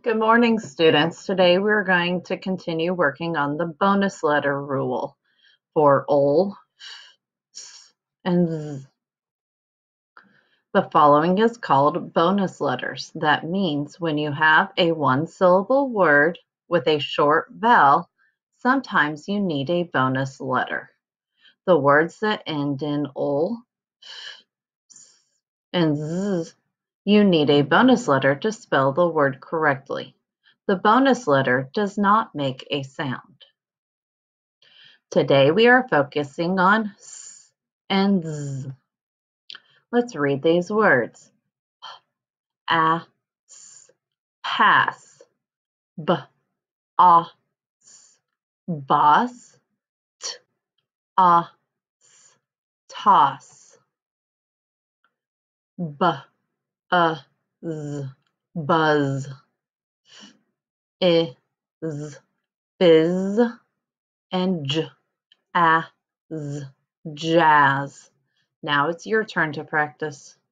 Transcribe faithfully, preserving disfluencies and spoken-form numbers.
Good morning, students. Today we're going to continue working on the bonus letter rule for ol, s, and z. The following is called bonus letters. That means when you have a one-syllable word with a short vowel, sometimes you need a bonus letter. The words that end in ol, s, and z, you need a bonus letter to spell the word correctly. The bonus letter does not make a sound. Today we are focusing on s and z. Let's read these words. A, s, pass. B, a, s, boss. T, a, s, toss. B, a, z, buzz. I, z, fizz. And j, a, z, jazz. Now it's your turn to practice.